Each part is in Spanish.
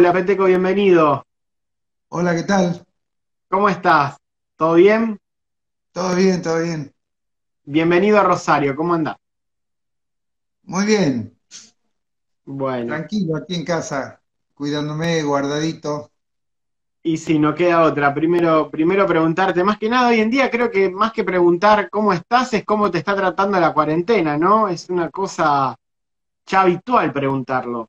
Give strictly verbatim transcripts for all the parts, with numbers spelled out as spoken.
Hola, Peteco, bienvenido. Hola, ¿qué tal? ¿Cómo estás? ¿Todo bien? ¿Todo bien? ¿Todo bien? Bienvenido a Rosario, ¿cómo andás? Muy bien, Bueno, tranquilo aquí en casa, cuidándome, guardadito. y si no queda otra, primero, primero preguntarte, más que nada hoy en día creo que más que preguntar cómo estás es cómo te está tratando la cuarentena, ¿no? Es una cosa ya habitual preguntarlo.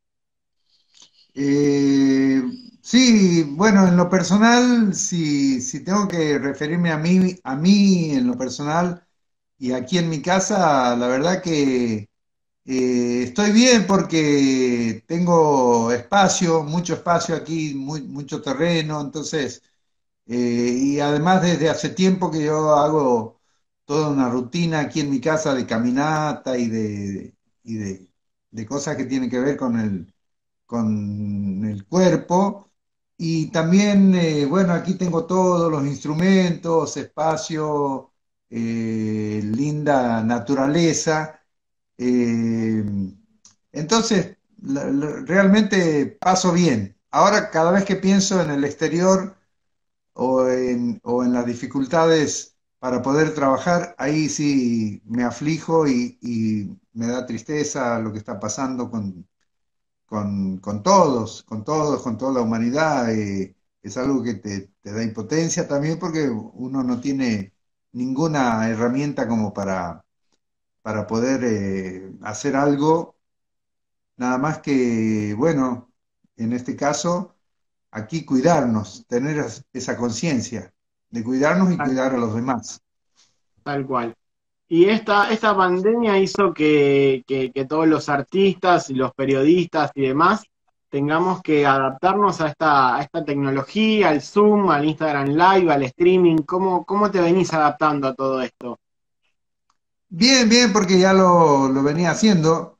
Eh, sí, bueno, en lo personal, si, si tengo que referirme a mí, a mí en lo personal y aquí en mi casa, la verdad que eh, estoy bien porque tengo espacio, mucho espacio aquí, muy- mucho terreno, entonces... Eh, y además desde hace tiempo que yo hago toda una rutina aquí en mi casa de caminata y de, y de, de cosas que tienen que ver con el, con el cuerpo. Y también, eh, bueno, aquí tengo todos los instrumentos, espacio, eh, linda naturaleza. eh, entonces, la- la- realmente paso bien. Ahora, cada vez que pienso en el exterior, o en, o en las dificultades para poder trabajar, ahí sí me aflijo y, y me da tristeza lo que está pasando con, con, con todos, con todos, con toda la humanidad. Eh, es algo que te, te da impotencia también porque uno no tiene ninguna herramienta como para, para poder eh, hacer algo, nada más que, bueno, en este caso aquí cuidarnos, tener es- esa conciencia de cuidarnos y Tal, cuidar a los demás. tal cual. Y esta, esta pandemia hizo que, que- que todos los artistas y los periodistas y demás tengamos que adaptarnos a esta, a esta tecnología, al Zoom, al Instagram Live, al streaming. ¿Cómo, cómo te venís adaptando a todo esto? Bien, bien, porque ya lo, lo venía haciendo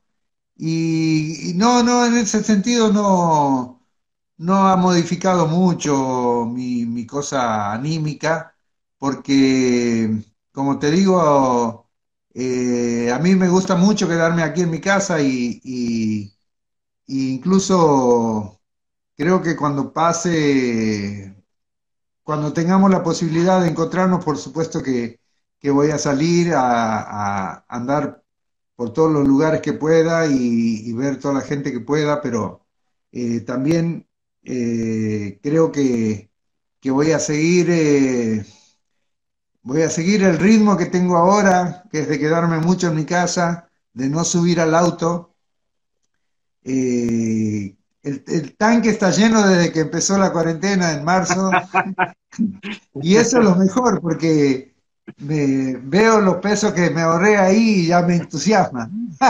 y, y no, no, en ese sentido no, no ha modificado mucho mi, mi cosa anímica, porque, como te digo, eh, a mí me gusta mucho quedarme aquí en mi casa y, y- y incluso creo que cuando pase, cuando tengamos la posibilidad de encontrarnos, por supuesto que, que voy a salir a, a andar por todos los lugares que pueda y, y ver toda la gente que pueda, pero eh, también eh, creo que, que voy a seguir, eh, voy a seguir el ritmo que tengo ahora, que es de quedarme mucho en mi casa, de no subir al auto. Eh, el, el tanque está lleno desde que empezó la cuarentena en marzo. Y eso es lo mejor, porque me, veo los pesos que me ahorré ahí y ya me entusiasma.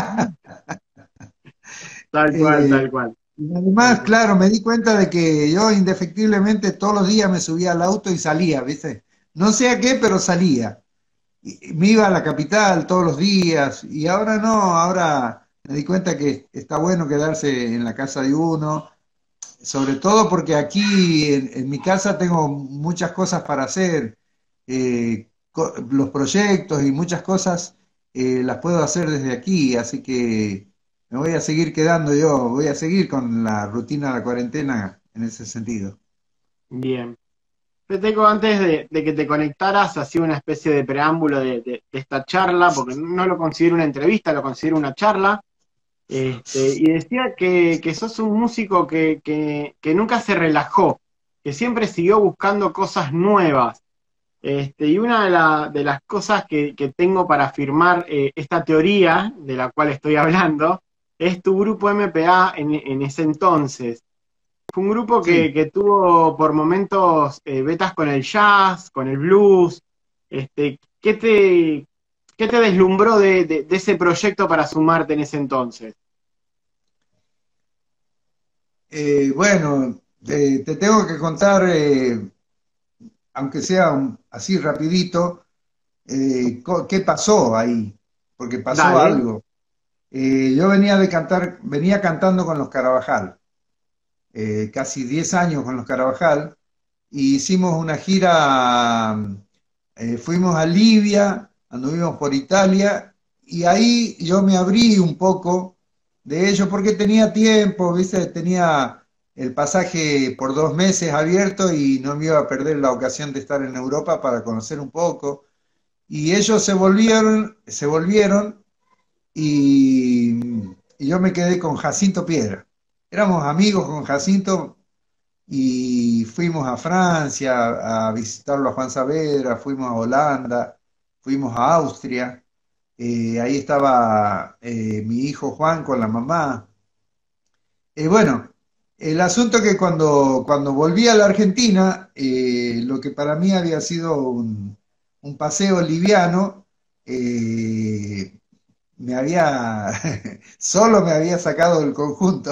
Tal cual, Eh, tal cual, y tal además, cual. claro, me di cuenta de que yo indefectiblemente todos los días me subía al auto y salía, ¿viste? No sé a qué, pero salía. Y- y me iba a la capital todos los días y ahora no, ahora me di cuenta que está bueno quedarse en la casa de uno, sobre todo porque aquí en, en mi casa tengo muchas cosas para hacer, eh, co- los proyectos y muchas cosas eh, las puedo hacer desde aquí, así que me voy a seguir quedando yo, voy a seguir con la rutina de la cuarentena en ese sentido. Bien. Te tengo antes de, de que te conectaras, hacía una especie de preámbulo de, de- de esta charla, porque no lo considero una entrevista, lo considero una charla. Este, y decía que, que sos un músico que, que- que nunca se relajó, que siempre siguió buscando cosas nuevas. Este, y una de, la- de las cosas que, que tengo para afirmar eh, esta teoría de la cual estoy hablando es tu grupo M P A en, en ese entonces. Fue un grupo Sí. que, que tuvo por momentos eh, vetas con el jazz, con el blues. Este, ¿qué te, qué te deslumbró de, de- de ese proyecto para sumarte en ese entonces? Eh, bueno, eh, te tengo que contar, eh, aunque sea un- así rapidito, eh, co- qué pasó ahí, porque pasó Dale, algo. Eh, yo venía de cantar, venía cantando con los Carabajal, eh, casi diez años con los Carabajal, y hicimos una gira, eh, fuimos a Libia, anduvimos por Italia, y ahí yo me abrí un poco de ello porque tenía tiempo, ¿viste? Tenía el pasaje por dos meses abierto y no me iba a perder la ocasión de estar en Europa para conocer un poco. Y ellos se volvieron, se volvieron y, y yo me quedé con Jacinto Piedra. Éramos amigos con Jacinto y fuimos a Francia a visitarlo a Juan Saavedra, fuimos a Holanda, fuimos a Austria. Eh, ahí estaba eh, mi hijo Juan con la mamá. Eh, bueno, el asunto que cuando, cuando volví a la Argentina, eh, lo que para mí había sido un, un paseo liviano, eh, me había, solo me había sacado del conjunto.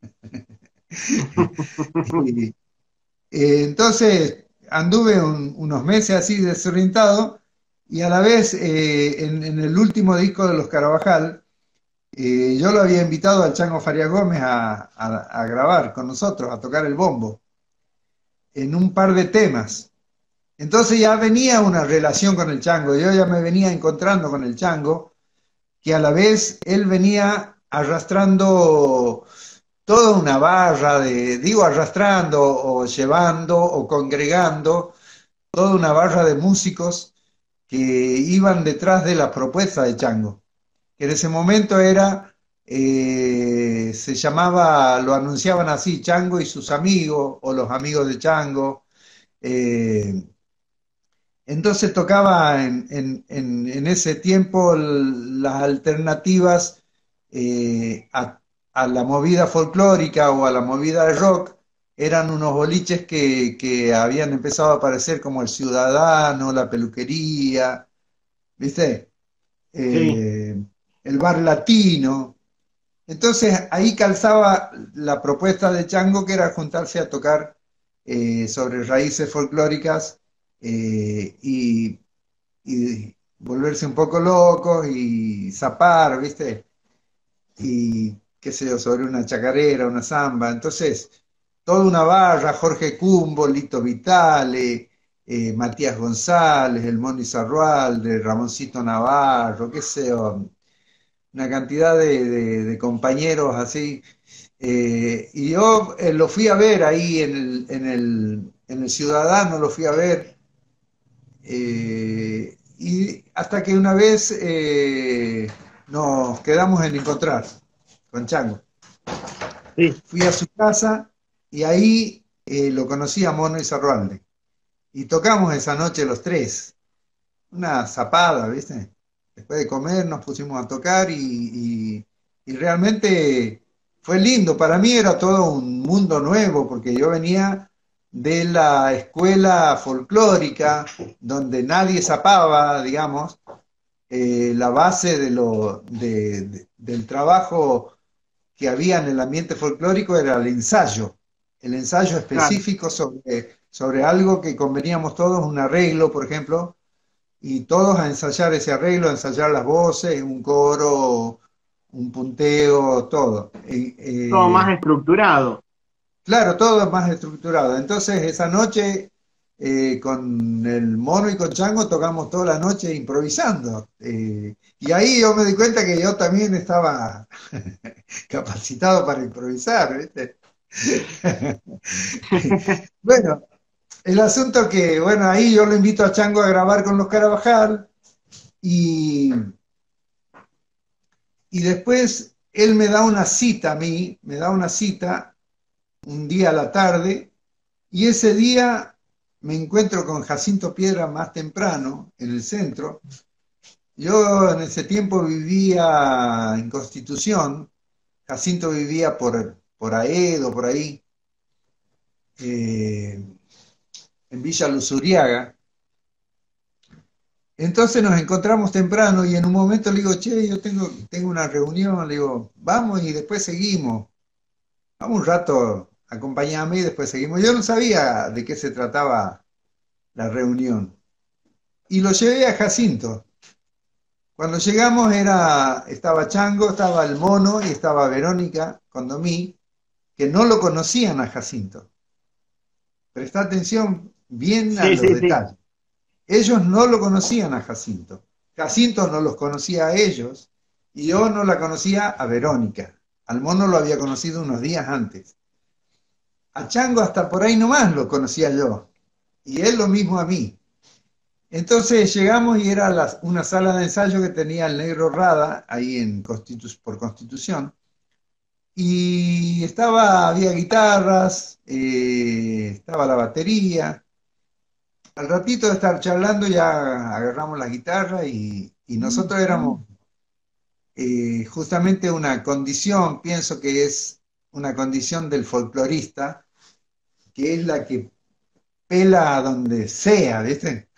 Y, eh, entonces anduve un- unos meses así desorientado y a la vez eh, en, en el último disco de los Carabajal, eh, yo lo había invitado al Chango Faria Gómez a, a- a grabar con nosotros, a tocar el bombo, en un par de temas. Entonces ya venía una relación con el Chango, yo ya me venía encontrando con el Chango, que a la vez él venía arrastrando toda una barra de, digo arrastrando o llevando o congregando, toda una barra de músicos que iban detrás de la propuesta de Chango, que en ese momento era, eh, se llamaba, lo anunciaban así, Chango y sus amigos, o los amigos de Chango. eh, entonces tocaba en, en- en- en ese tiempo l- las alternativas eh, a, a la movida folclórica o a la movida de rock, eran unos boliches que, que habían empezado a aparecer como el Ciudadano, la Peluquería, ¿viste? Sí, Eh, el Bar Latino. Entonces ahí calzaba la propuesta de Chango, que era juntarse a tocar eh, sobre raíces folclóricas eh, y, y volverse un poco locos y zapar, ¿viste? Y qué sé yo, sobre una chacarera, una samba. Entonces, toda una barra, Jorge Cumbo, Lito Vitale, eh, Matías González, el Moni Sarrualde, Ramoncito Navarro, qué sé yo, una cantidad de, de- de compañeros así. Eh, y yo eh, lo fui a ver ahí en el, en el, en el Ciudadano, lo fui a ver. eh, y hasta que una vez eh, nos quedamos en encontrar con Chango. sí. Fui a su casa y ahí eh, lo conocí a Mono y Zarrualde. Y tocamos esa noche los tres. Una zapada, ¿viste? Después de comer nos pusimos a tocar y, y- y realmente fue lindo. Para mí era todo un mundo nuevo porque yo venía de la escuela folclórica donde nadie zapaba, digamos. Eh, la base de lo, de- de- del trabajo que había en el ambiente folclórico era el ensayo, el ensayo Claro. específico sobre, sobre algo que conveníamos todos, un arreglo, por ejemplo, y todos a ensayar ese arreglo, a ensayar las voces, un coro, un punteo, todo. Eh, Todo más eh, estructurado. claro, todo más estructurado. Entonces, esa noche, eh, con el Mono y con Chango tocamos toda la noche improvisando. Eh, y ahí yo me di cuenta que yo también estaba capacitado para improvisar, ¿viste? Bueno, el asunto que, bueno, ahí yo lo invito a Chango a grabar con los Carabajal y Y después él me da una cita a mí, me da una cita un día a la tarde, y ese día me encuentro con Jacinto Piedra más temprano en el centro. Yo en ese tiempo vivía en Constitución, Jacinto vivía por, por Aedo, por ahí, eh, en Villa Luzuriaga. Entonces nos encontramos temprano y en un momento le digo, che, yo tengo, tengo una reunión, le digo, vamos y después seguimos. Vamos un rato, acompáñame y después seguimos. Yo no sabía de qué se trataba la reunión. Y lo llevé a Jacinto. Cuando llegamos era, estaba Chango, estaba el Mono y estaba Verónica Condomí, que no lo conocían a Jacinto. Presta atención bien a Sí, los sí, sí. detalles. Ellos no lo conocían a Jacinto. Jacinto no los conocía a ellos y yo no la conocía a Verónica. Al Mono lo había conocido unos días antes. a Chango hasta por ahí nomás lo conocía yo, y él lo mismo a mí. Entonces llegamos y era la- una sala de ensayo que tenía el Negro Rada, ahí en Constitu- por Constitución, y estaba, había guitarras, eh, estaba la batería. Al ratito de estar charlando ya agarramos la guitarra y, y nosotros éramos eh, justamente una condición, pienso que es una condición del folclorista, que es la que pela a donde sea, ¿viste?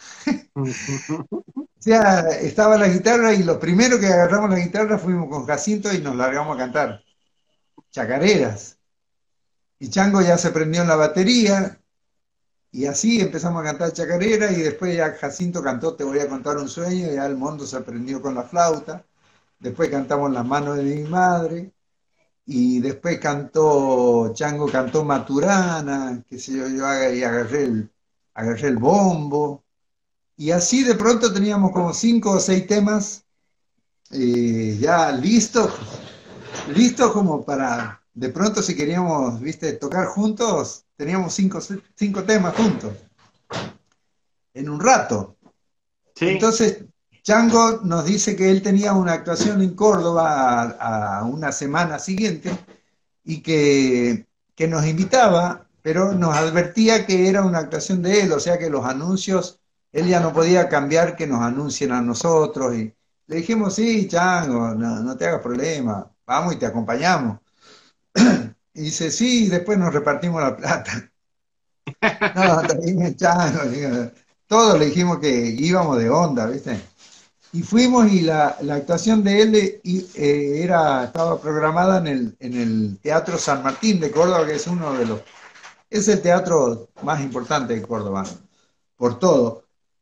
O sea, estaba la guitarra y lo primero que agarramos la guitarra fuimos con Jacinto y nos largamos a cantar chacareras. Y Chango ya se prendió en la batería y así empezamos a cantar chacareras y después ya Jacinto cantó Te voy a contar un sueño y ya el mundo se prendió con la flauta. Después cantamos Las manos de mi madre y después cantó, Chango cantó Maturana, qué sé yo, yo ag- y agarré el, agarré el bombo. Y así de pronto teníamos como cinco o seis temas eh, ya listos, listos como para, de pronto si queríamos, viste, tocar juntos, teníamos cinco, cinco temas juntos, en un rato. Sí, Entonces, Chango nos dice que él tenía una actuación en Córdoba a, a una semana siguiente y que, que nos invitaba, pero nos advertía que era una actuación de él, o sea que los anuncios, él ya no podía cambiar que nos anuncien a nosotros. Y le dijimos, sí, Chango, no, no te hagas problema, vamos y te acompañamos. Y dice, sí, después nos repartimos la plata. No, también Chango, digo, todos le dijimos que íbamos de onda, ¿viste? Y fuimos y la, la actuación de él eh, y, eh, era, estaba programada en el, en el Teatro San Martín de Córdoba, que es uno de los, es el teatro más importante de Córdoba, por todo.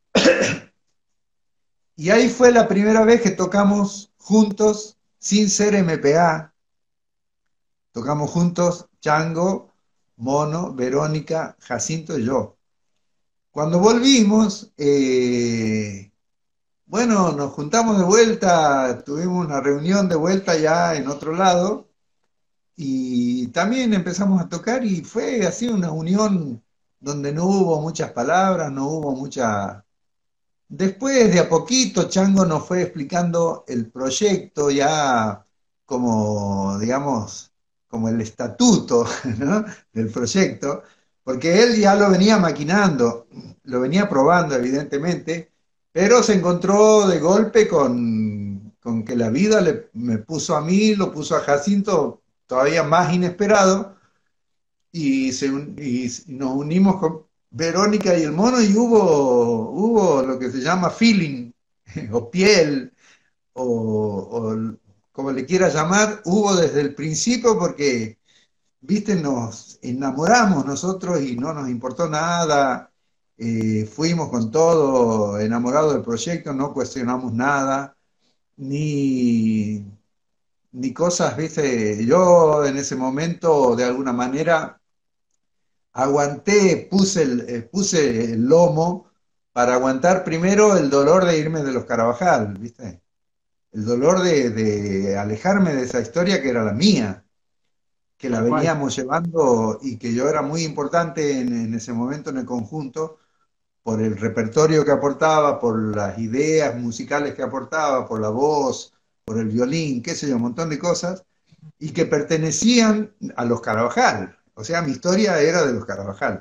Y ahí fue la primera vez que tocamos juntos, sin ser M P A, tocamos juntos Chango, Mono, Verónica, Jacinto y yo. Cuando volvimos, eh, bueno, nos juntamos de vuelta, tuvimos una reunión de vuelta ya en otro lado y también empezamos a tocar y fue así una unión donde no hubo muchas palabras, no hubo mucha... Después de a poquito Chango nos fue explicando el proyecto ya como, digamos, como el estatuto, ¿no? del proyecto, porque él ya lo venía maquinando, lo venía probando evidentemente, pero se encontró de golpe con, con que la vida le, me puso a mí, lo puso a Jacinto todavía más inesperado, y, se, y nos unimos con Verónica y el mono y hubo, hubo lo que se llama feeling, o piel, o, o como le quiera llamar, hubo desde el principio porque, viste, nos enamoramos nosotros y no nos importó nada, eh, fuimos con todo enamorados del proyecto, no cuestionamos nada, ni, ni cosas, viste, yo en ese momento de alguna manera aguanté, puse el, eh, puse el lomo para aguantar primero el dolor de irme de los Carabajal, ¿viste? El dolor de, de alejarme de esa historia que era la mía, que la tal cual. veníamos llevando y que yo era muy importante en, en ese momento en el conjunto por el repertorio que aportaba, por las ideas musicales que aportaba, por la voz, por el violín, qué sé yo, un montón de cosas, y que pertenecían a los Carabajal. O sea, mi historia era de los Carabajal.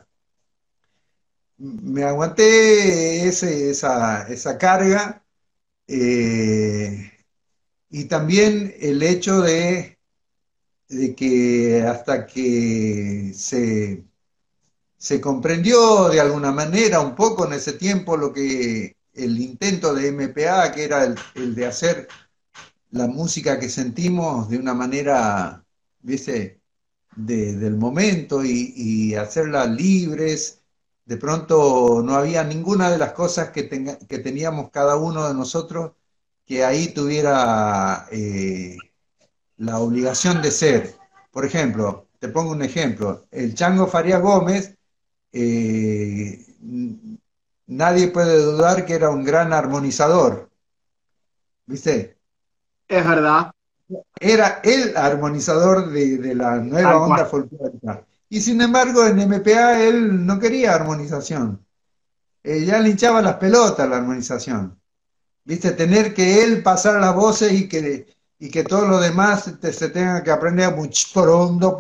Me aguanté ese, esa, esa carga eh, y también el hecho de, de que hasta que se, se comprendió de alguna manera un poco en ese tiempo lo que el intento de M P A, que era el, el de hacer la música que sentimos de una manera, ¿viste? De- del momento y, y hacerlas libres. De pronto no había ninguna de las cosas que, tenga- que teníamos cada uno de nosotros que ahí tuviera eh, la obligación de ser. Por ejemplo, te pongo un ejemplo, el Chango Farías Gómez, eh, n- nadie puede dudar que era un gran armonizador, ¿viste? Es verdad, Era el armonizador de, de la nueva tal onda cual. folclórica. Y sin embargo, en M P A él no quería armonización. Eh, ya le hinchaba las pelotas la armonización. ¿Viste? Tener que él pasar las voces y que, y que todos los demás te- se tengan que aprender a much porondo,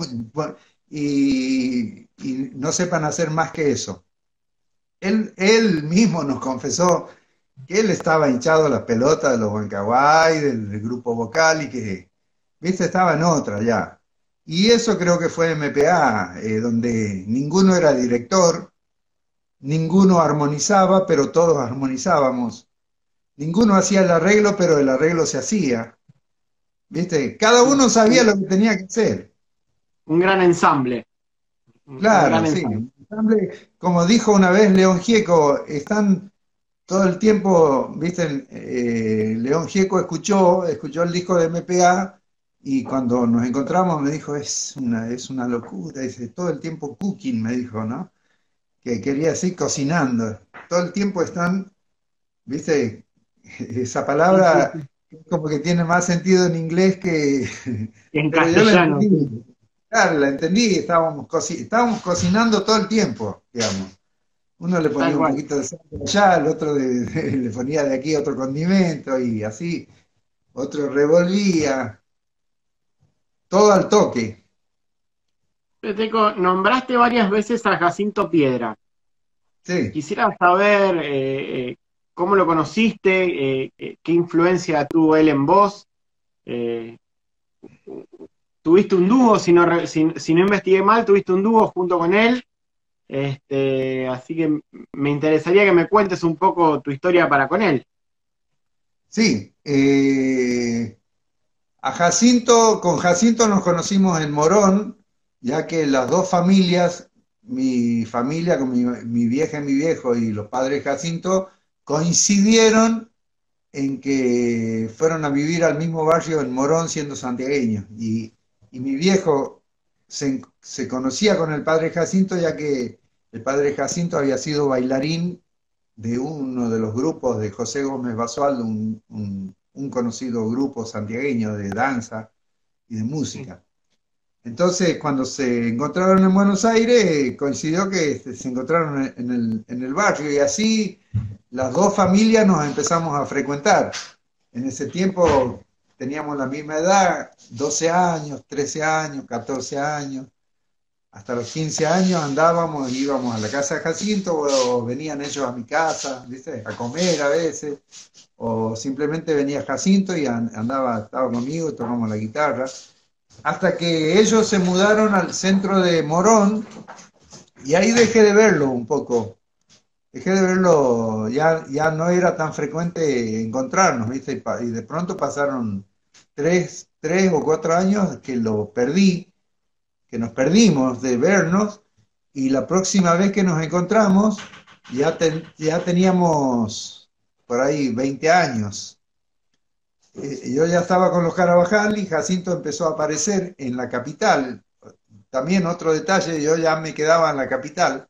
y, y no sepan hacer más que eso. Él, él mismo nos confesó que él estaba hinchado las pelotas de los Huancahuay, del, del grupo vocal y que, viste, estaba en otra ya. Y eso creo que fue M P A, eh, donde ninguno era director, ninguno armonizaba, pero todos armonizábamos. Ninguno hacía el arreglo, pero el arreglo se hacía. ¿Viste? Cada uno sabía Un, lo que tenía que hacer. un gran ensamble, un, un Claro, gran sí. ensamble. En ensamble, como dijo una vez León Gieco, están todo el tiempo, viste, eh, León Gieco escuchó, escuchó el disco de M P A y cuando nos encontramos me dijo, es una, es una locura, dice, todo el tiempo cooking, me dijo, ¿no? Que quería decir cocinando. Todo el tiempo están, viste, esa Sí, sí, palabra sí. como que tiene más sentido en inglés que... En Pero yo la castellano, sí, entendí, claro, la entendí, estábamos, coci- estábamos cocinando todo el tiempo, digamos. Uno le ponía tal un cual. poquito de sal de allá, el otro de- de- le ponía de aquí otro condimento y así, otro revolvía, todo al toque. Peteco, nombraste varias veces a Jacinto Piedra. Sí, Quisiera saber eh, eh, cómo lo conociste, eh, eh, qué influencia tuvo él en vos. eh, ¿Tuviste un dúo? Si no, re- si, si no investigué mal, tuviste un dúo junto con él. Este, así que me interesaría que me cuentes un poco tu historia para con él. sí. eh, a Jacinto, con Jacinto nos conocimos en Morón, ya que las dos familias, mi familia con mi, mi vieja y mi viejo y los padres de Jacinto, coincidieron en que fueron a vivir al mismo barrio en Morón siendo santiagueños. Y, y mi viejo se, se, conocía con el padre Jacinto, ya que el padre Jacinto había sido bailarín de uno de los grupos de José Gómez Basualdo, un, un, un conocido grupo santiagueño de danza y de Sí. música. Entonces, cuando se encontraron en Buenos Aires, coincidió que se encontraron en el, en el barrio y así las dos familias nos empezamos a frecuentar. En ese tiempo teníamos la misma edad, doce años, trece años, catorce años. Hasta los quince años andábamos, íbamos a la casa de Jacinto o venían ellos a mi casa, ¿viste? A comer a veces, o simplemente venía Jacinto y andaba, estaba conmigo y tocamos la guitarra. Hasta que ellos se mudaron al centro de Morón y ahí dejé de verlo un poco. Dejé de verlo, ya, ya no era tan frecuente encontrarnos, ¿viste? Y, pa- y de pronto pasaron tres, tres o cuatro años que lo perdí, que nos perdimos de vernos, y la próxima vez que nos encontramos ya, ten- ya teníamos por ahí veinte años. Eh, yo ya estaba con los Carabajal y Jacinto empezó a aparecer en la capital. También otro detalle, yo ya me quedaba en la capital.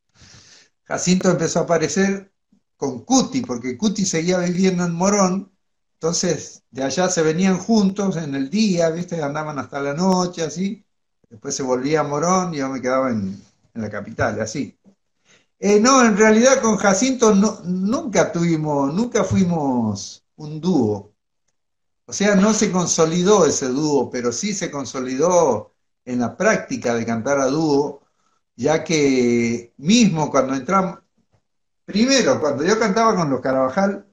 Jacinto empezó a aparecer con Cuti, porque Cuti seguía viviendo en Morón, entonces de allá se venían juntos en el día, ¿viste? Andaban hasta la noche, así. Después se volvía a Morón y yo me quedaba en, en la capital, así. Eh, no, en realidad con Jacinto no, nunca tuvimos, nunca fuimos un dúo. O sea, no se consolidó ese dúo, pero sí se consolidó en la práctica de cantar a dúo, ya que mismo cuando entramos, primero, cuando yo cantaba con los Carabajal,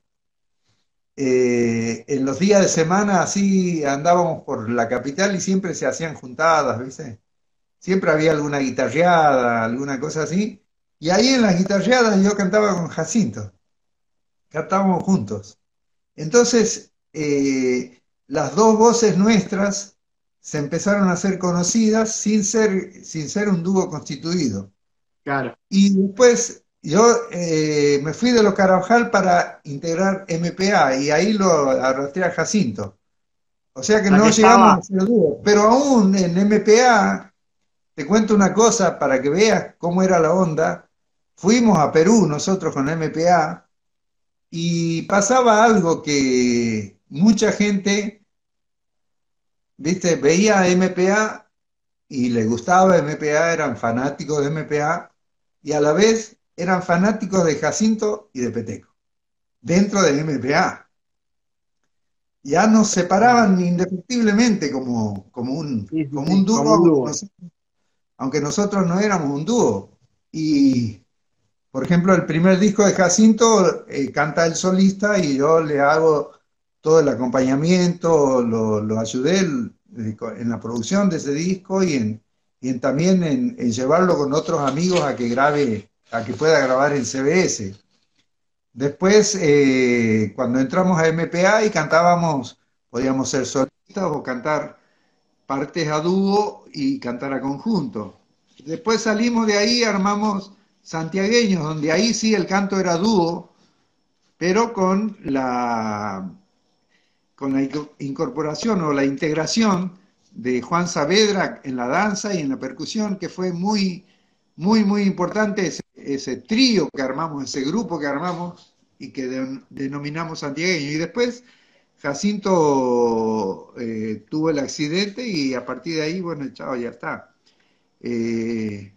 eh, en los días de semana así andábamos por la capital y siempre se hacían juntadas, ¿viste? Siempre había alguna guitarreada, alguna cosa así, y ahí en las guitarreadas yo cantaba con Jacinto, cantábamos juntos. Entonces, eh, las dos voces nuestras se empezaron a ser conocidas sin ser, sin ser un dúo constituido. Claro. Y después yo eh, me fui de los Carabajal para integrar M P A y ahí lo arrastré a Jacinto. O sea O que sea no que llegamos estaba, a ser dúo, pero aún en M P A, te cuento una cosa para que veas cómo era la onda. Fuimos a Perú nosotros con M P A y pasaba algo que mucha gente, viste, veía M P A y les gustaba M P A, eran fanáticos de M P A, y a la vez eran fanáticos de Jacinto y de Peteco, dentro de M P A. Ya nos separaban indefectiblemente como, como un, Sí, sí, como un sí, como un dúo, dúo. nos- aunque nosotros no éramos un dúo. Y, por ejemplo, el primer disco de Jacinto eh, canta el solista y yo le hago todo el acompañamiento, lo, lo ayudé el- en la producción de ese disco y, en, y en también en, en llevarlo con otros amigos a que grabe, a que pueda grabar en C B S. Después, eh, cuando entramos a M P A y cantábamos, podíamos ser solistas o cantar partes a dúo y cantar a conjunto. Después salimos de ahí, armamos Santiagueños, donde ahí sí el canto era dúo, pero con la, con la incorporación o la integración de Juan Saavedra en la danza y en la percusión, que fue muy, muy, muy importante ese, ese trío que armamos, ese grupo que armamos y que de, denominamos santiagueño. Y después Jacinto eh, tuvo el accidente y a partir de ahí, bueno, chao, ya está. Eh,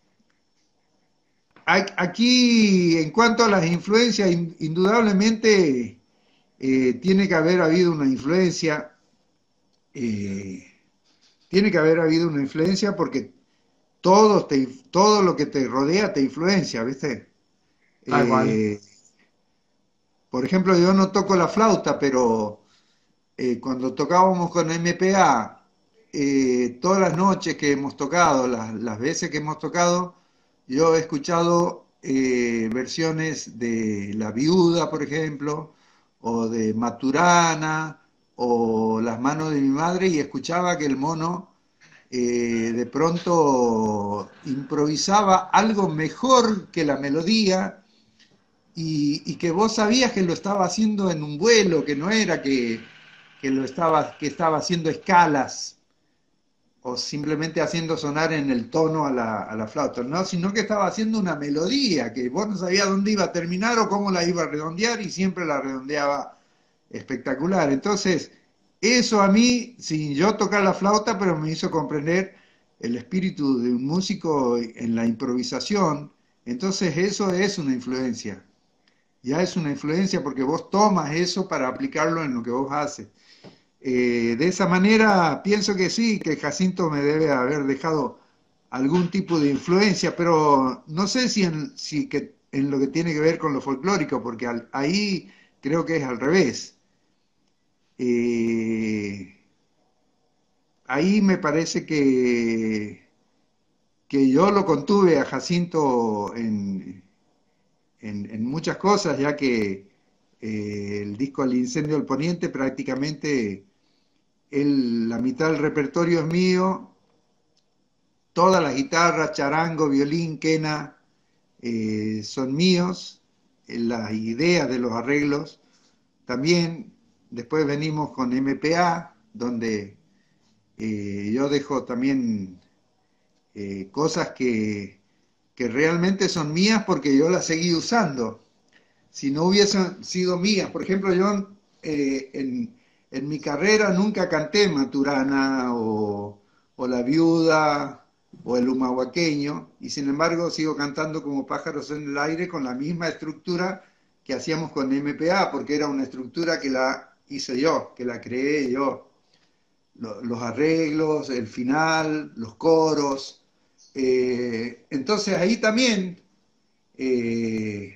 aquí, en cuanto a las influencias, indudablemente eh, tiene que haber habido una influencia, eh, tiene que haber habido una influencia porque todo, te, todo lo que te rodea te influencia, ¿viste? Tal cual. Eh, por ejemplo, yo no toco la flauta, pero eh, cuando tocábamos con M P A, eh, todas las noches que hemos tocado, las, las veces que hemos tocado, yo he escuchado eh, versiones de La Viuda, por ejemplo, o de Maturana, o Las manos de mi madre, y escuchaba que el mono eh, de pronto improvisaba algo mejor que la melodía y, y, que vos sabías que lo estaba haciendo en un vuelo, que no era que, que lo estaba, que estaba haciendo escalas o simplemente haciendo sonar en el tono a la, a la flauta, no, sino que estaba haciendo una melodía, que vos no sabías dónde iba a terminar o cómo la iba a redondear y siempre la redondeaba espectacular. Entonces, eso a mí, sin yo tocar la flauta, pero me hizo comprender el espíritu de un músico en la improvisación. Entonces, eso es una influencia. Ya es una influencia porque vos tomas eso para aplicarlo en lo que vos haces. Eh, de esa manera pienso que sí, que Jacinto me debe haber dejado algún tipo de influencia, pero no sé si en, si que, en lo que tiene que ver con lo folclórico, porque al, ahí creo que es al revés. Eh, ahí me parece que, que yo lo contuve a Jacinto en, en, en muchas cosas, ya que eh, el disco El Incendio del Poniente prácticamente el, la mitad del repertorio es mío, todas las guitarras, charango, violín, quena, eh, son míos, eh, las ideas de los arreglos también. Después venimos con M P A, donde eh, yo dejo también eh, cosas que, que realmente son mías porque yo las seguí usando. Si no hubiesen sido mías, por ejemplo, yo eh, en, en, mi carrera nunca canté Maturana o, o La Viuda o El Humahuaqueño, y sin embargo sigo cantando como Pájaros en el Aire con la misma estructura que hacíamos con M P A, porque era una estructura que la hice yo, que la creé yo. Los arreglos, el final, los coros. Eh, entonces ahí también eh,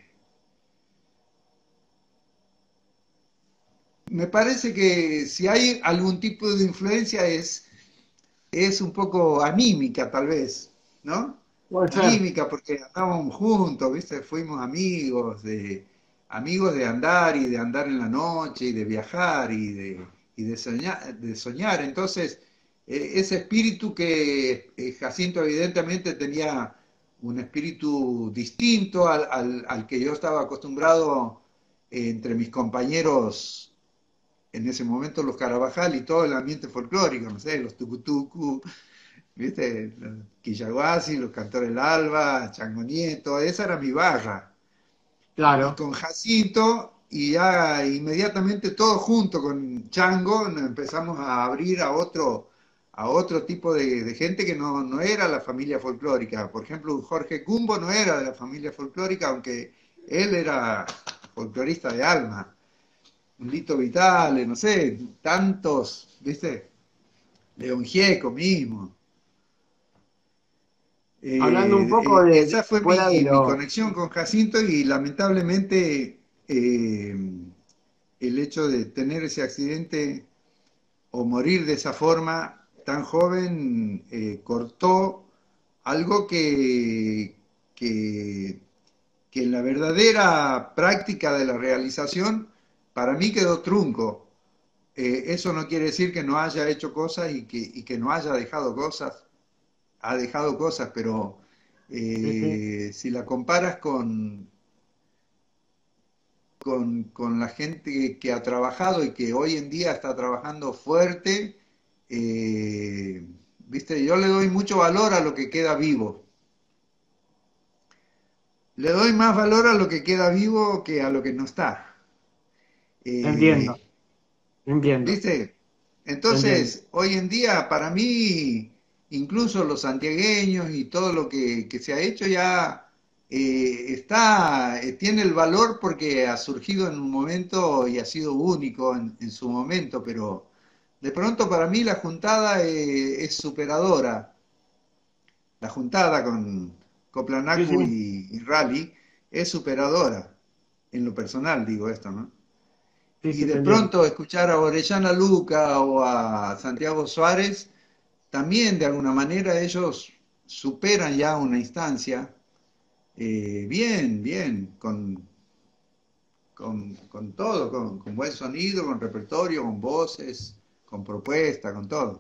me parece que si hay algún tipo de influencia es, es un poco anímica tal vez, ¿no? Puede ser. Anímica porque andábamos juntos, ¿viste? Fuimos amigos de, amigos de andar y de andar en la noche y de viajar y de, y de soñar, de soñar. Entonces, eh, ese espíritu que eh, Jacinto evidentemente tenía un espíritu distinto al, al, al que yo estaba acostumbrado eh, entre mis compañeros en ese momento los Carabajal y todo el ambiente folclórico, no sé, los tucutucu, ¿viste? Los Quillaguasi, los Cantores del Alba, Chango Nieto, esa era mi barra. Y Claro. con Jacinto, y ya inmediatamente todos junto con Chango, nos empezamos a abrir a otro, a otro tipo de, de gente que no, no era la familia folclórica. Por ejemplo, Jorge Cumbo no era de la familia folclórica, aunque él era folclorista de alma. Un Lito Vitale, no sé, tantos, ¿viste? León Gieco mismo. Hablando un Eh, poco eh, de, de- esa fue fuera de mi, mi lo... conexión con Jacinto y lamentablemente eh, el hecho de tener ese accidente o morir de esa forma tan joven eh, cortó algo que, que, que en la verdadera práctica de la realización para mí quedó trunco. Eh, eso no quiere decir que no haya hecho cosas y que, y que no haya dejado cosas, ha dejado cosas, pero Sí, sí. eh, si la comparas con, con, con la gente que ha trabajado y que hoy en día está trabajando fuerte, eh, viste, yo le doy mucho valor a lo que queda vivo. Le doy más valor a lo que queda vivo que a lo que no está. Entiendo, Eh, entiendo, ¿Viste? entiendo. Entonces, hoy en día, para mí, incluso los santiagueños y todo lo que, que se ha hecho ya eh, está, eh, tiene el valor porque ha surgido en un momento y ha sido único en, en su momento, pero de pronto para mí la juntada eh, es superadora. La juntada con Sí, Coplanacu sí, y, y Rally es superadora, en lo personal digo esto, ¿no? sí, Y sí, te de entiendo. pronto escuchar a Orellana Luca o a Santiago Suárez, también de alguna manera ellos superan ya una instancia, eh, bien, bien, con, con, con todo, con, con buen sonido, con repertorio, con voces, con propuesta, con todo.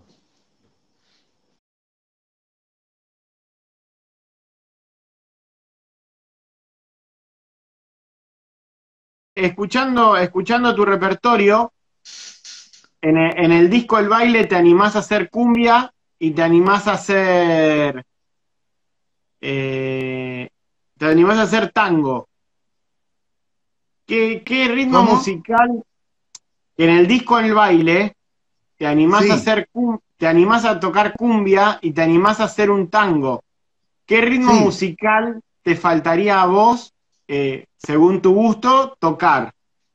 Escuchando, escuchando tu repertorio, en el, en el disco El Baile te animás a hacer cumbia y te animás a hacer, eh, te animás a hacer tango. ¿Qué, qué ritmo ¿Cómo? musical en el disco El Baile te animás a Sí, hacer, cum- te animás a tocar cumbia y te animás a hacer un tango? ¿Qué ritmo sí. musical te faltaría a vos, eh, según tu gusto, tocar?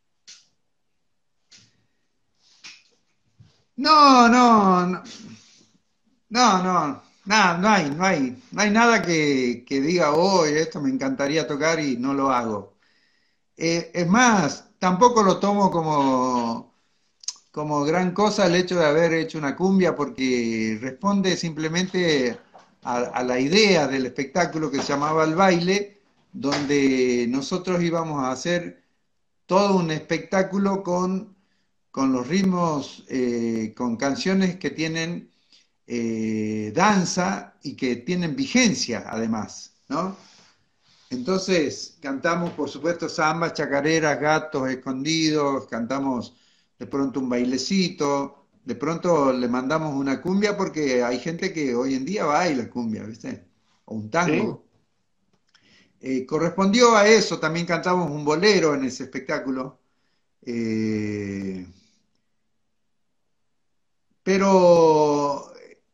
No, no, no, no, no, nada, no hay, no hay, no hay nada que, que diga, oh, esto me encantaría tocar y no lo hago. Eh, es más, tampoco lo tomo como, como gran cosa el hecho de haber hecho una cumbia porque responde simplemente a, a la idea del espectáculo que se llamaba el baile, donde nosotros íbamos a hacer todo un espectáculo con, con los ritmos, eh, con canciones que tienen eh, danza y que tienen vigencia además, ¿no? Entonces cantamos, por supuesto, zambas, chacareras, gatos escondidos, cantamos de pronto un bailecito, de pronto le mandamos una cumbia porque hay gente que hoy en día baila cumbia, ¿viste? O un ¿Sí? tango. Eh, correspondió a eso, también cantamos un bolero en ese espectáculo. Eh, pero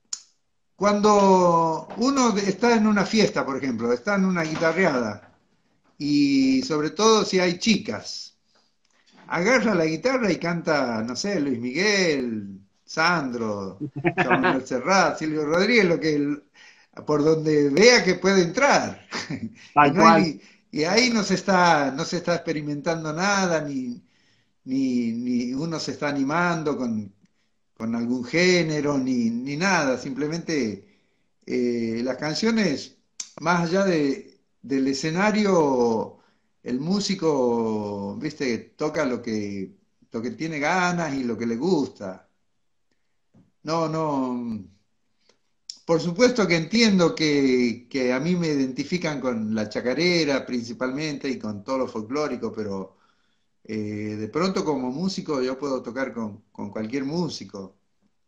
cuando uno está en una fiesta, por ejemplo, está en una guitarreada, y sobre todo si hay chicas, agarra la guitarra y canta, no sé, Luis Miguel, Sandro, Juan Manuel Serrat, Silvio Rodríguez, lo que el- por donde vea que puede entrar. Y Tal no hay cual. ni, y ahí no se está, no se está experimentando nada, ni, ni, ni uno se está animando con, con algún género, ni, ni nada, simplemente eh, las canciones, más allá de, del escenario, el músico, viste, toca lo que, lo que tiene ganas y lo que le gusta. No, no, por supuesto que entiendo que, que a mí me identifican con la chacarera principalmente y con todo lo folclórico, pero eh, de pronto como músico yo puedo tocar con, con cualquier músico.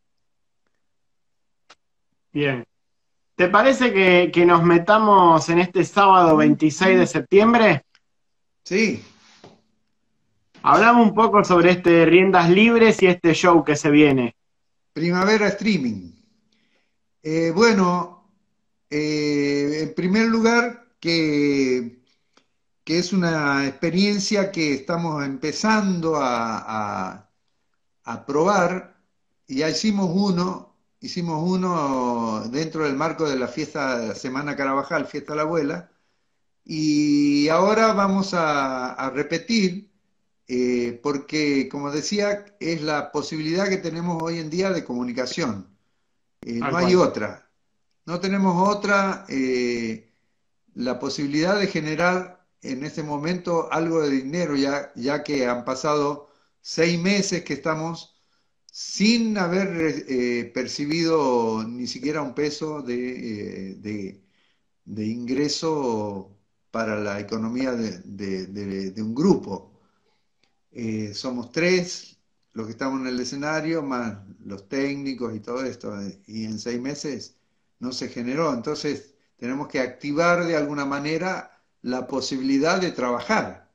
Bien. ¿Te parece que, que nos metamos en este sábado veintiséis de septiembre? Sí, Hablamos un poco sobre este Riendas Libres y este show que se viene. Primavera Streaming. Eh, bueno, eh, en primer lugar, que, que es una experiencia que estamos empezando a, a- a probar. Y ya hicimos uno, hicimos uno dentro del marco de la fiesta Semana Carabajal, Fiesta de la Abuela, y ahora vamos a, a repetir, eh, porque, como decía, es la posibilidad que tenemos hoy en día de comunicación. Eh, no Tal hay cual. otra. No tenemos otra, eh, la posibilidad de generar en este momento algo de dinero, ya, ya que han pasado seis meses que estamos sin haber eh, percibido ni siquiera un peso de, eh, de- de ingreso para la economía de, de- de- de un grupo. Eh, somos tres los que estamos en el escenario, más los técnicos y todo esto, eh, y en seis meses no se generó. Entonces tenemos que activar de alguna manera la posibilidad de trabajar.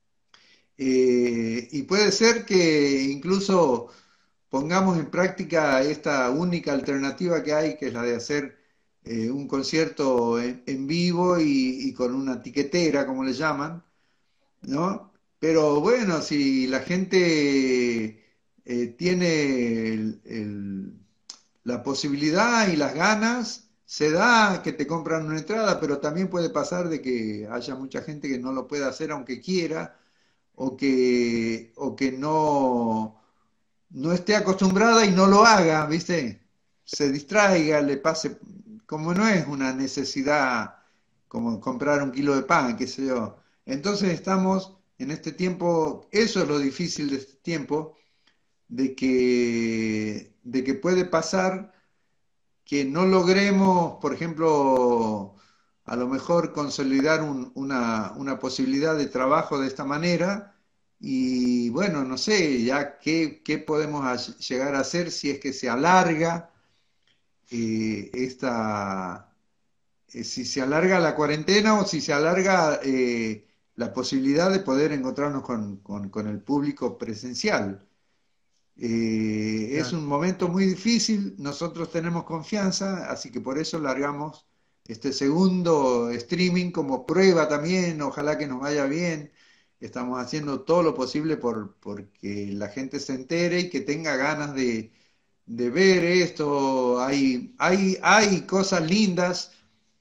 Eh, y puede ser que incluso pongamos en práctica esta única alternativa que hay, que es la de hacer eh, un concierto en, en vivo y, y con una tiquetera, como le llaman, ¿no? Pero bueno, si la gente eh, tiene el- el- la posibilidad y las ganas, se da que te compran una entrada, pero también puede pasar de que haya mucha gente que no lo pueda hacer aunque quiera, o que, o que no, no esté acostumbrada y no lo haga, ¿viste? Se distraiga, le pase, como no es una necesidad como comprar un kilo de pan, qué sé yo. Entonces estamos en este tiempo, eso es lo difícil de este tiempo, de que, de que puede pasar que no logremos, por ejemplo, a lo mejor consolidar un- una, una posibilidad de trabajo de esta manera. Y bueno, no sé ya qué, qué podemos ha- llegar a hacer si es que se alarga eh, esta, eh, si se alarga la cuarentena o si se alarga eh, la posibilidad de poder encontrarnos con, con- con el público presencial. Eh, es Claro. un momento muy difícil, nosotros tenemos confianza, así que por eso largamos este segundo streaming como prueba también, ojalá que nos vaya bien. Estamos haciendo todo lo posible por, porque la gente se entere y que tenga ganas de, de ver esto. Hay, hay, hay cosas lindas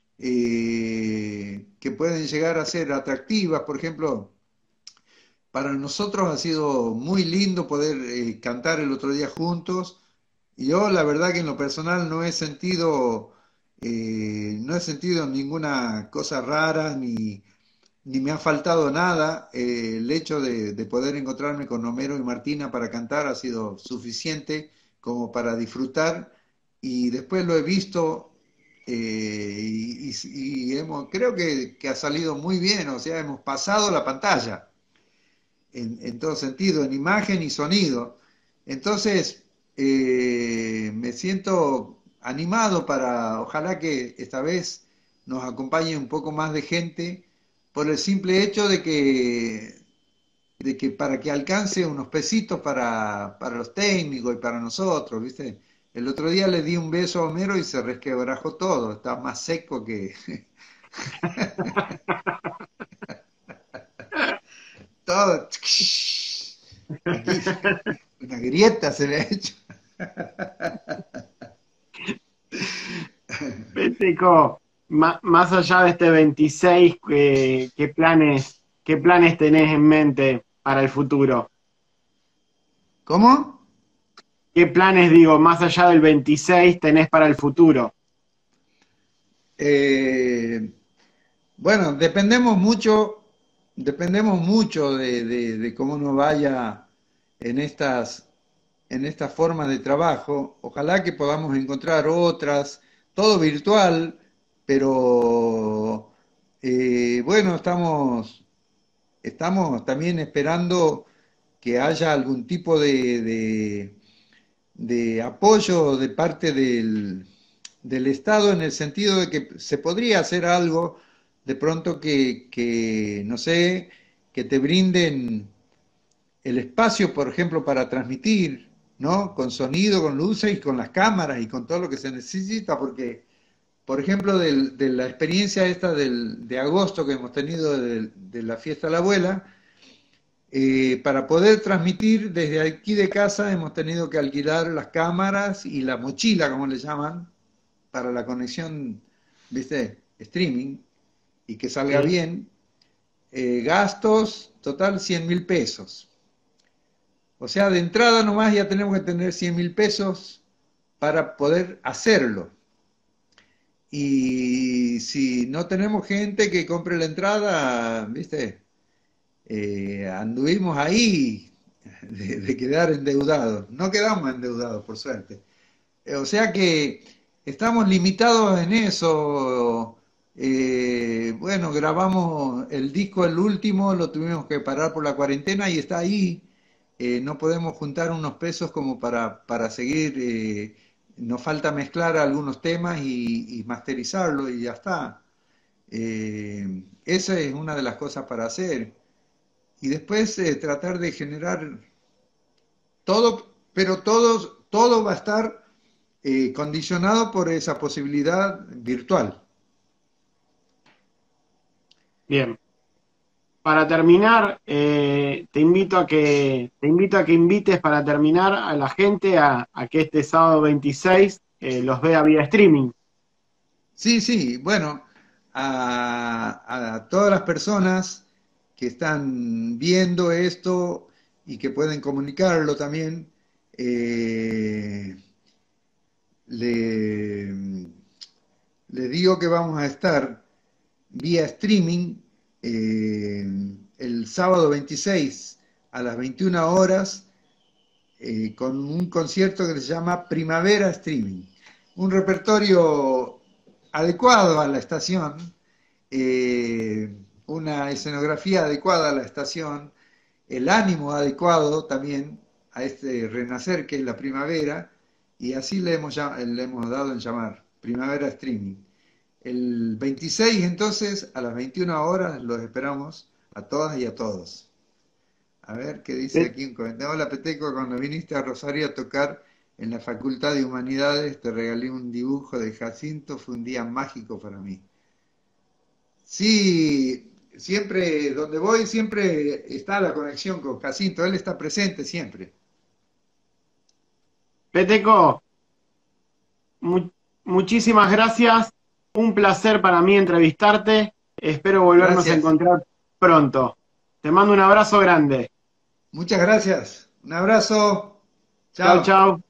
eh, que pueden llegar a ser atractivas, por ejemplo. Para nosotros ha sido muy lindo poder eh, cantar el otro día juntos. Y yo la verdad que en lo personal no he sentido, eh, no he sentido ninguna cosa rara ni, ni me ha faltado nada. Eh, el hecho de, de poder encontrarme con Homero y Martina para cantar ha sido suficiente como para disfrutar. Y después lo he visto eh, y, y- y hemos, creo que, que ha salido muy bien. O sea, hemos pasado la pantalla en, en todo sentido, en imagen y sonido. Entonces, eh, me siento animado para, ojalá que esta vez nos acompañe un poco más de gente, por el simple hecho de que, de que para que alcance unos pesitos para, para los técnicos y para nosotros, ¿viste? El otro día le di un beso a Homero y se resquebrajó todo, está más seco que todo. Aquí una grieta se le ha hecho. Peteco, ma- más allá de este veintiséis, ¿qué, qué planes, qué planes tenés en mente para el futuro? ¿Cómo? ¿Qué planes, digo, más allá del veintiséis tenés para el futuro? Eh, bueno, dependemos mucho, dependemos mucho de, de- de cómo nos vaya en estas, en estas formas de trabajo. Ojalá que podamos encontrar otras, todo virtual, pero eh, bueno, estamos, estamos también esperando que haya algún tipo de, de- de apoyo de parte del, del Estado en el sentido de que se podría hacer algo de pronto que, que, no sé, que te brinden el espacio, por ejemplo, para transmitir. ¿no? Con sonido, con luces y con las cámaras y con todo lo que se necesita, porque, por ejemplo, del- de la experiencia esta del- de agosto que hemos tenido de, de la fiesta de la abuela, eh, para poder transmitir desde aquí de casa hemos tenido que alquilar las cámaras y la mochila, como le llaman, para la conexión, ¿viste? Streaming, y que salga Sí. bien. Eh, gastos, total cien mil pesos. O sea, de entrada nomás ya tenemos que tener cien mil pesos para poder hacerlo. Y si no tenemos gente que compre la entrada, ¿viste? Eh, anduvimos ahí de, de quedar endeudados. No quedamos endeudados, por suerte. Eh, O sea que estamos limitados en eso. Eh, bueno, grabamos el disco, el último, lo tuvimos que parar por la cuarentena y está ahí. Eh, no podemos juntar unos pesos como para, para seguir. Eh, nos falta mezclar algunos temas y, y masterizarlo y ya está. Eh, esa es una de las cosas para hacer. Y después eh, tratar de generar todo, pero todo, todo va a estar eh, condicionado por esa posibilidad virtual. Bien. Para terminar, eh, te invito a que te invito a que invites para terminar a la gente a, a que este sábado veintiséis eh, los vea vía streaming. Sí, sí, bueno, a, a todas las personas que están viendo esto y que pueden comunicarlo también, eh, le, le digo que vamos a estar vía streaming eh, el sábado veintiséis a las veintiuna horas eh, con un concierto que se llama Primavera Streaming. Un repertorio adecuado a la estación, eh, una escenografía adecuada a la estación, el ánimo adecuado también a este renacer que es la primavera, y así le hemos, le hemos dado en llamar, Primavera Streaming. El veintiséis entonces, a las veintiuna horas, los esperamos a todas y a todos. A ver qué dice Pe- aquí un comentario. Hola Peteco, cuando viniste a Rosario a tocar en la Facultad de Humanidades, te regalé un dibujo de Jacinto, fue un día mágico para mí. Sí, siempre, donde voy, siempre está la conexión con Jacinto, él está presente siempre. Peteco, mu- muchísimas gracias. Un placer para mí entrevistarte. Espero volvernos a Gracias, encontrar pronto. Te mando un abrazo grande. muchas gracias. Un abrazo, Chau, chao. chau.